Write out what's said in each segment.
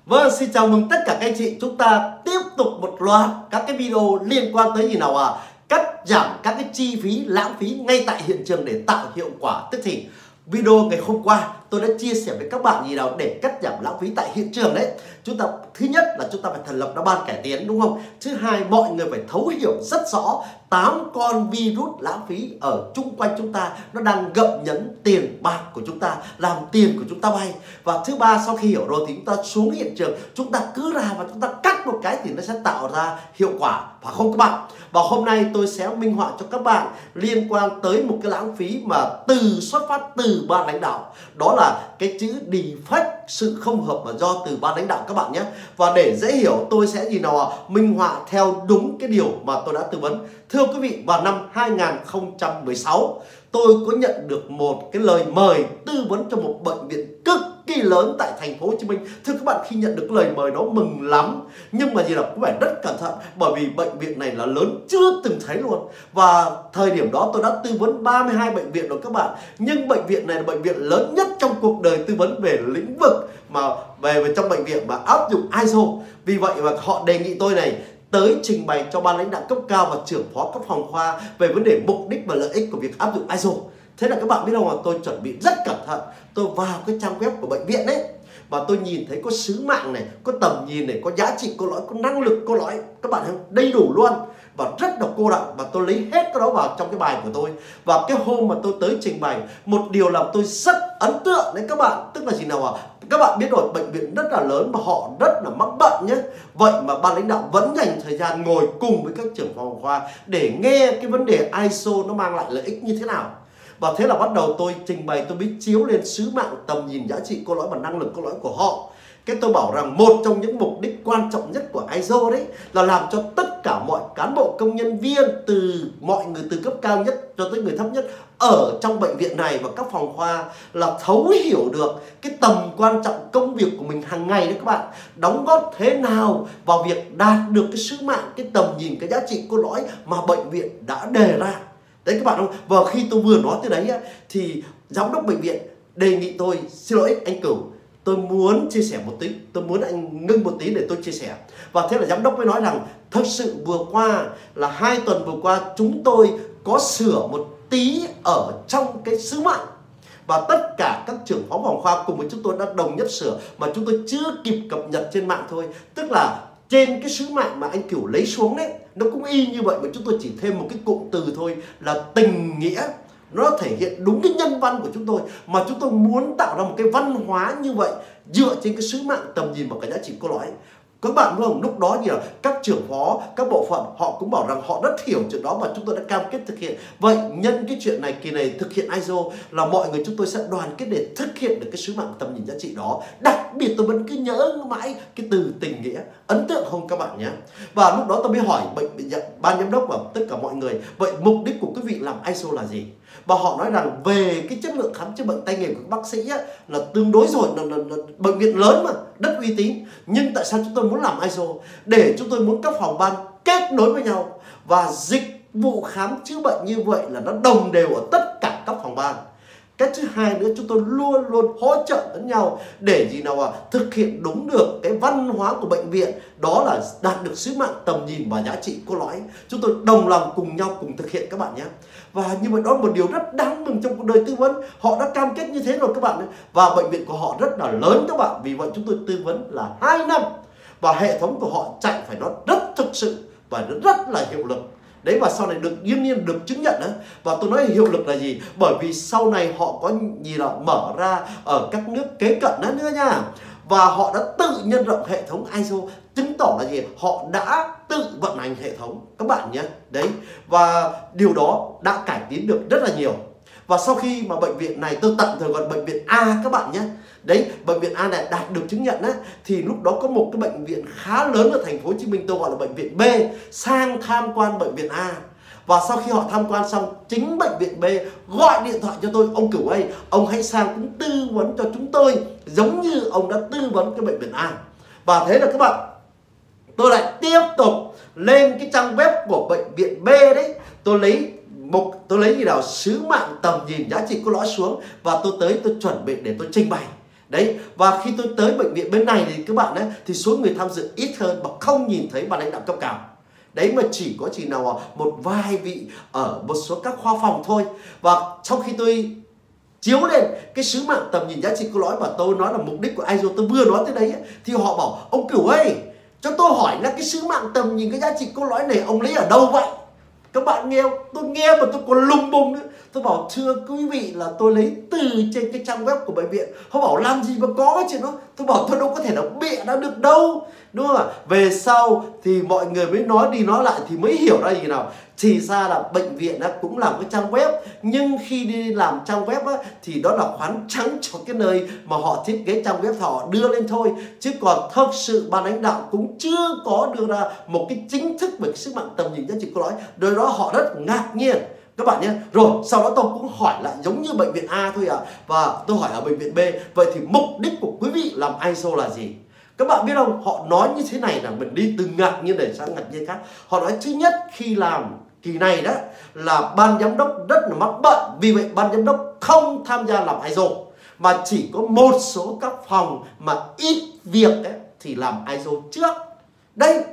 Vâng, xin chào mừng tất cả các anh chị. Chúng ta tiếp tục một loạt các cái video liên quan tới gì nào cắt giảm các cái chi phí lãng phí ngay tại hiện trường để tạo hiệu quả. Tức thì video ngày hôm qua tôi đã chia sẻ với các bạn gì nào để cắt giảm lãng phí tại hiện trường đấy. Chúng ta thứ nhất là chúng ta phải thành lập ra ban cải tiến, đúng không? Thứ hai, mọi người phải thấu hiểu rất rõ 8 con virus lãng phí ở chung quanh chúng ta nó đang gặm nhấm tiền bạc của chúng ta, làm tiền của chúng ta bay. Và thứ ba, sau khi hiểu rồi thì chúng ta xuống hiện trường, chúng ta cứ ra và chúng ta cắt một cái thì nó sẽ tạo ra hiệu quả, phải không các bạn? Và hôm nay tôi sẽ minh họa cho các bạn liên quan tới một cái lãng phí mà xuất phát từ ban lãnh đạo. Đó là cái chữ defect, sự không hợp mà do từ ban lãnh đạo các bạn nhé. Và để dễ hiểu tôi sẽ minh họa theo đúng cái điều mà tôi đã tư vấn. Thưa quý vị, vào năm 2016 tôi có nhận được một cái lời mời tư vấn cho một bệnh viện cực kỳ lớn tại thành phố Hồ Chí Minh. Thưa các bạn, khi nhận được lời mời đó mừng lắm, nhưng mà cũng phải rất cẩn thận, bởi vì bệnh viện này là lớn chưa từng thấy luôn. Và thời điểm đó tôi đã tư vấn 32 bệnh viện rồi các bạn, nhưng bệnh viện này là bệnh viện lớn nhất trong cuộc đời tư vấn về lĩnh vực mà về trong bệnh viện mà áp dụng ISO. Vì vậy mà họ đề nghị tôi này tới trình bày cho ban lãnh đạo cấp cao và trưởng phó các phòng khoa về vấn đề mục đích và lợi ích của việc áp dụng ISO. Thế là các bạn biết không, là tôi chuẩn bị rất cẩn thận. Tôi vào cái trang web của bệnh viện đấy và tôi nhìn thấy có sứ mạng này, có tầm nhìn này, có giá trị cốt lõi, có năng lực cốt lõi, các bạn thấy không? Đầy đủ luôn và rất là cô đọng, và tôi lấy hết cái đó vào trong cái bài của tôi. Và cái hôm mà tôi tới trình bày, một điều làm tôi rất ấn tượng đấy các bạn, tức là gì nào các bạn biết rồi, bệnh viện rất là lớn và họ rất là mắc bệnh nhé. Vậy mà ban lãnh đạo vẫn dành thời gian ngồi cùng với các trưởng phòng khoa để nghe cái vấn đề ISO nó mang lại lợi ích như thế nào. Và thế là bắt đầu tôi trình bày, tôi biết chiếu lên sứ mạng, tầm nhìn, giá trị cốt lõi và năng lực cốt lõi của họ. Cái tôi bảo rằng một trong những mục đích quan trọng nhất của ISO đấy là làm cho tất cả mọi cán bộ công nhân viên, từ mọi người từ cấp cao nhất cho tới người thấp nhất ở trong bệnh viện này và các phòng khoa là thấu hiểu được cái tầm quan trọng công việc của mình hàng ngày đấy các bạn, đóng góp thế nào vào việc đạt được cái sứ mạng, cái tầm nhìn, cái giá trị cốt lõi mà bệnh viện đã đề ra. Đấy các bạn không? Và khi tôi vừa nói tới đấy thì giám đốc bệnh viện đề nghị tôi, xin lỗi anh Cửu, tôi muốn chia sẻ một tí, tôi muốn anh ngưng một tí để tôi chia sẻ. Và thế là giám đốc mới nói rằng thật sự vừa qua là 2 tuần vừa qua chúng tôi có sửa một tí ở trong cái sứ mạng, và tất cả các trưởng phó phòng khoa cùng với chúng tôi đã đồng nhất sửa, mà chúng tôi chưa kịp cập nhật trên mạng thôi. Tức là trên cái sứ mạng mà anh Cửu lấy xuống đấy, nó cũng y như vậy, mà chúng tôi chỉ thêm một cái cụm từ thôi là tình nghĩa. Nó thể hiện đúng cái nhân văn của chúng tôi, mà chúng tôi muốn tạo ra một cái văn hóa như vậy dựa trên cái sứ mạng, tầm nhìn và cái giá trị cốt lõi. Các bạn biết không, lúc đó thì là các trưởng phó, các bộ phận họ cũng bảo rằng họ rất hiểu chuyện đó và chúng tôi đã cam kết thực hiện. Vậy nhân cái chuyện này, kỳ này thực hiện ISO là mọi người chúng tôi sẽ đoàn kết để thực hiện được cái sứ mạng, tầm nhìn, giá trị đó. Đặc biệt tôi vẫn cứ nhớ mãi cái từ tình nghĩa, ấn tượng không các bạn nhé. Và lúc đó tôi mới hỏi ban giám đốc và tất cả mọi người, vậy mục đích của quý vị làm ISO là gì? Và họ nói rằng về cái chất lượng khám chữa bệnh tay nghề của các bác sĩ là tương đối rồi, là bệnh viện lớn mà, rất uy tín. Nhưng tại sao chúng tôi muốn làm ISO? Để chúng tôi muốn các phòng ban kết nối với nhau và dịch vụ khám chữa bệnh như vậy là nó đồng đều ở tất cả các phòng ban. Cái thứ hai nữa, chúng tôi luôn luôn hỗ trợ lẫn nhau để thực hiện đúng được cái văn hóa của bệnh viện, đó là đạt được sứ mạng, tầm nhìn và giá trị cốt lõi. Chúng tôi đồng lòng cùng nhau cùng thực hiện các bạn nhé. Và như vậy đó là một điều rất đáng mừng trong cuộc đời tư vấn. Họ đã cam kết như thế rồi các bạn. Và bệnh viện của họ rất là lớn các bạn. Vì vậy chúng tôi tư vấn là 2 năm. Và hệ thống của họ chạy phải nói rất thực sự và rất là hiệu lực. Đấy, và sau này được nghiêm nhiên được chứng nhận đó. Và tôi nói hiệu lực là gì? Bởi vì sau này họ có gì là mở ra ở các nước kế cận đó nữa nha. Và họ đã tự nhân rộng hệ thống ISO, chứng tỏ là gì? Họ đã tự vận hành hệ thống các bạn nhé. Đấy, và điều đó đã cải tiến được rất là nhiều. Và sau khi mà bệnh viện này, tôi tạm thời gọi bệnh viện A các bạn nhé. Đấy, bệnh viện A này đạt được chứng nhận á, thì lúc đó có một cái bệnh viện khá lớn ở thành phố Hồ Chí Minh, tôi gọi là bệnh viện B, sang tham quan bệnh viện A. Và sau khi họ tham quan xong, chính bệnh viện B gọi điện thoại cho tôi, ông Cửu ơi, ông hãy sang cũng tư vấn cho chúng tôi giống như ông đã tư vấn cái bệnh viện A. Và thế là các bạn, tôi lại tiếp tục lên cái trang web của bệnh viện B đấy, tôi lấy gì nào sứ mạng, tầm nhìn, giá trị cốt lõi xuống, và tôi tới tôi chuẩn bị để tôi trình bày. Đấy, và khi tôi tới bệnh viện bên này thì các bạn ấy, thì số người tham dự ít hơn và không nhìn thấy ban lãnh đạo cấp cao. Đấy, mà chỉ có nào một vài vị ở một số các khoa phòng thôi. Và sau khi tôi chiếu lên cái sứ mạng tầm nhìn giá trị cốt lõi mà tôi nói là mục đích của ISO, tôi vừa nói tới đấy ấy, thì họ bảo ông Cửu ơi, cho tôi hỏi là cái sứ mạng tầm nhìn cái giá trị cốt lõi này ông lấy ở đâu vậy? Các bạn nghe không? Tôi nghe mà tôi còn lùng bùng nữa. Tôi bảo thưa quý vị là tôi lấy từ trên cái trang web của bệnh viện. Họ bảo làm gì mà có cái chuyện đó. Tôi bảo tôi đâu có thể nào bịa ra được đâu, đúng không ạ? Về sau thì mọi người mới nói đi nói lại thì mới hiểu ra gì nào. Thì ra là bệnh viện cũng làm cái trang web, nhưng khi đi làm trang web thì đó là khoán trắng cho cái nơi mà họ thiết kế trang web, họ đưa lên thôi. Chứ còn thực sự ban lãnh đạo cũng chưa có đưa ra một cái chính thức về cái sức mạnh tầm nhìn giá trị cốt lõi. Đối đó họ rất ngạc nhiên các bạn nhé. Rồi sau đó tôi cũng hỏi lại giống như bệnh viện A thôi ạ. Và tôi hỏi ở bệnh viện B, vậy thì mục đích của quý vị làm ISO là gì? Các bạn biết không, họ nói như thế này là mình đi từ ngạc nhiên để sang ngạc nhiên khác. Họ nói thứ nhất, khi làm kỳ này đó là ban giám đốc rất là mắc bận, vì vậy ban giám đốc không tham gia làm ISO, mà chỉ có một số các phòng mà ít việc ấy, thì làm ISO trước. Đây,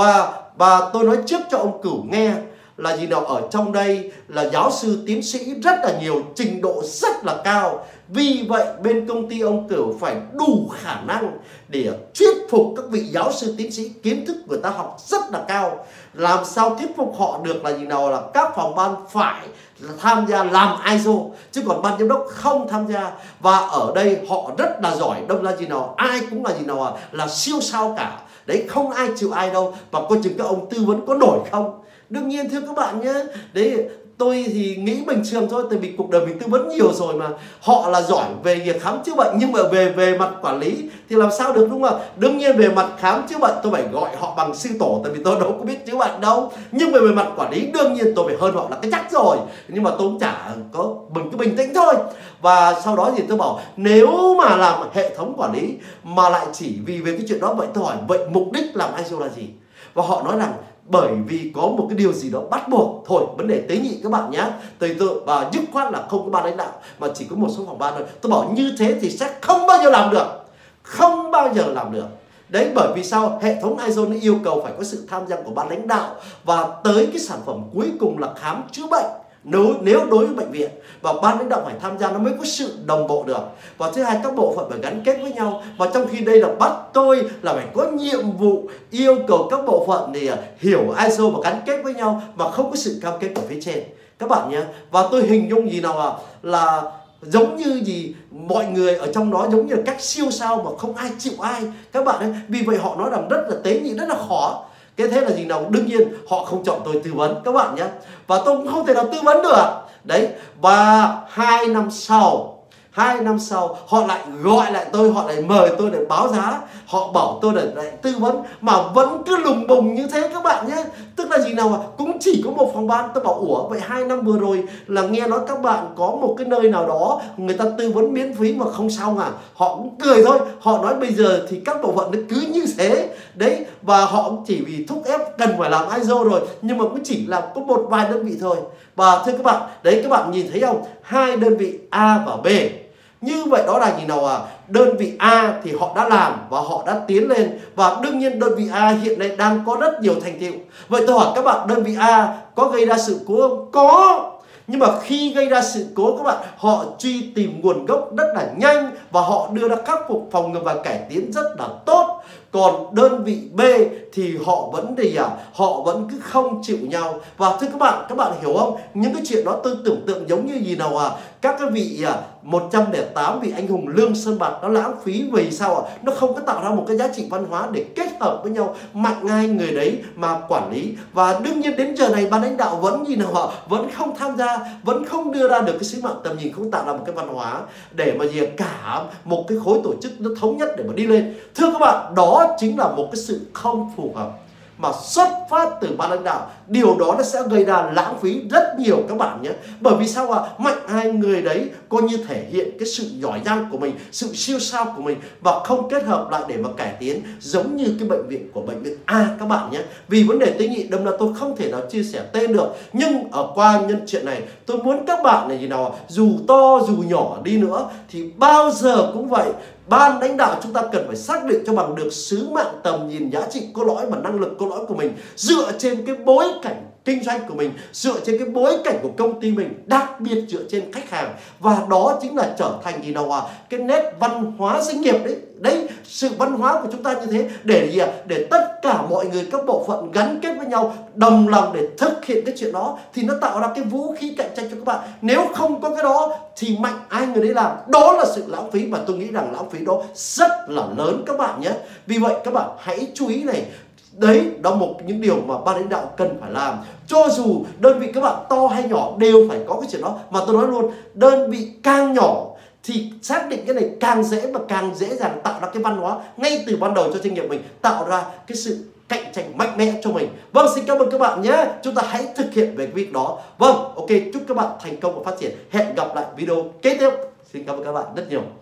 và tôi nói trước cho ông Cửu nghe là gì nào, ở trong đây là giáo sư tiến sĩ rất là nhiều, trình độ rất là cao. Vì vậy bên công ty ông Cửu phải đủ khả năng để thuyết phục các vị giáo sư tiến sĩ, kiến thức người ta học rất là cao. Làm sao thuyết phục họ được là gì nào, là các phòng ban phải tham gia làm ISO, chứ còn ban giám đốc không tham gia. Và ở đây họ rất là giỏi, đâm ra gì nào ai cũng là gì nào là siêu sao cả. Đấy, không ai chịu ai đâu. Và coi chừng các ông tư vấn có nổi không. Đương nhiên thưa các bạn nhé, đấy tôi thì nghĩ bình thường thôi, tại vì cuộc đời mình tư vấn nhiều rồi mà. Họ là giỏi về việc khám chữa bệnh, nhưng mà về mặt quản lý thì làm sao được, đúng không? Đương nhiên về mặt khám chữa bệnh tôi phải gọi họ bằng sư tổ, tại vì tôi đâu có biết chữa bệnh đâu. Nhưng về mặt quản lý đương nhiên tôi phải hơn họ là cái chắc rồi. Nhưng mà tôi cũng chả có, mình cứ bình tĩnh thôi. Và sau đó thì tôi bảo nếu mà làm hệ thống quản lý mà lại chỉ vì về cái chuyện đó, vậy tôi hỏi vậy mục đích làm ISO là gì? Và họ nói rằng bởi vì có một cái điều gì đó bắt buộc thôi, vấn đề tế nhị các bạn nhé. Và dứt khoát là không có ban lãnh đạo mà chỉ có một số phòng ban thôi. Tôi bảo như thế thì sẽ không bao giờ làm được, không bao giờ làm được. Đấy, bởi vì sao? Hệ thống ISO nó yêu cầu phải có sự tham gia của ban lãnh đạo, và tới cái sản phẩm cuối cùng là khám chữa bệnh. Nếu đối với bệnh viện và ban lãnh đạo phải tham gia, nó mới có sự đồng bộ được. Và thứ hai, các bộ phận phải gắn kết với nhau. Và trong khi đây là bắt tôi là phải có nhiệm vụ yêu cầu các bộ phận để hiểu ISO và gắn kết với nhau, mà không có sự cam kết của phía trên các bạn nhé. Và tôi hình dung gì nào là giống như gì, mọi người ở trong đó giống như là các siêu sao mà không ai chịu ai các bạn ấy. Vì vậy họ nói rằng rất là tế nhị, rất là khó. Cái thế là gì nào, đương nhiên họ không chọn tôi tư vấn các bạn nhé. Và tôi cũng không thể nào tư vấn được. Đấy, và 2 năm sau họ lại gọi lại tôi, họ lại mời tôi để báo giá. Họ bảo tôi để lại tư vấn mà vẫn cứ lùng bùng như thế các bạn nhé. Tức là gì nào cũng chỉ có một phòng ban. Tôi bảo ủa, vậy 2 năm vừa rồi là nghe nói các bạn có một cái nơi nào đó người ta tư vấn miễn phí mà không xong à? Họ cũng cười thôi. Họ nói bây giờ thì các bộ phận nó cứ như thế. Đấy, và họ cũng chỉ vì thúc ép cần phải làm ISO rồi, nhưng mà cũng chỉ làm có một vài đơn vị thôi. Và thưa các bạn, đấy các bạn nhìn thấy không? 2 đơn vị A và B. Như vậy đó là gì nào đơn vị A thì họ đã làm và họ đã tiến lên, và đương nhiên đơn vị A hiện nay đang có rất nhiều thành tựu. Vậy tôi hỏi các bạn, đơn vị A có gây ra sự cố không? Có. Nhưng mà khi gây ra sự cố các bạn, họ truy tìm nguồn gốc rất là nhanh và họ đưa ra khắc phục, phòng ngừa và cải tiến rất là tốt. Còn đơn vị B thì họ vẫn họ vẫn cứ không chịu nhau. Và thưa các bạn hiểu không? Những cái chuyện đó tôi tưởng tượng giống như gì nào các cái vị 108 vị anh hùng Lương Sơn Bạc nó lãng phí. Vì sao nó không có tạo ra một cái giá trị văn hóa để kết hợp với nhau, mạnh ai người đấy mà quản lý. Và đương nhiên đến giờ này ban lãnh đạo vẫn gì nào vẫn không tham gia, vẫn không đưa ra được cái sứ mạng tầm nhìn, không tạo ra một cái văn hóa để mà cả một cái khối tổ chức nó thống nhất để mà đi lên. Thưa các bạn, đó chính là một cái sự không phù hợp mà xuất phát từ ban lãnh đạo. Điều đó nó sẽ gây ra lãng phí rất nhiều các bạn nhé. Bởi vì sao mạnh ai người đấy coi như thể hiện cái sự giỏi giang của mình, sự siêu sao của mình, và không kết hợp lại để mà cải tiến giống như cái bệnh viện của bệnh viện A các bạn nhé. Vì vấn đề tế nhị đâm ra tôi không thể nào chia sẻ tên được. Nhưng ở qua nhân chuyện này tôi muốn các bạn này gì nào dù to dù nhỏ đi nữa thì bao giờ cũng vậy, ban lãnh đạo chúng ta cần phải xác định cho bằng được sứ mạng, tầm nhìn, giá trị cốt lõi và năng lực cốt lõi của mình dựa trên cái bối cảnh kinh doanh của mình, dựa trên cái bối cảnh của công ty mình, đặc biệt dựa trên khách hàng. Và đó chính là trở thành gì nào cái nét văn hóa doanh nghiệp đấy. Đấy, sự văn hóa của chúng ta như thế để tất cả mọi người, các bộ phận gắn kết với nhau, đồng lòng để thực hiện cái chuyện đó, thì nó tạo ra cái vũ khí cạnh tranh cho các bạn. Nếu không có cái đó thì mạnh ai người đấy làm, đó là sự lãng phí, và tôi nghĩ rằng lãng phí đó rất là lớn các bạn nhé. Vì vậy các bạn hãy chú ý này. Đấy, đó một những điều mà ban lãnh đạo cần phải làm. Cho dù đơn vị các bạn to hay nhỏ đều phải có cái chuyện đó. Mà tôi nói luôn, đơn vị càng nhỏ thì xác định cái này càng dễ, và càng dễ dàng tạo ra cái văn hóa ngay từ ban đầu cho doanh nghiệp mình, tạo ra cái sự cạnh tranh mạnh mẽ cho mình. Vâng, xin cảm ơn các bạn nhé. Chúng ta hãy thực hiện về cái việc đó. Vâng, ok, chúc các bạn thành công và phát triển. Hẹn gặp lại video kế tiếp. Xin cảm ơn các bạn rất nhiều.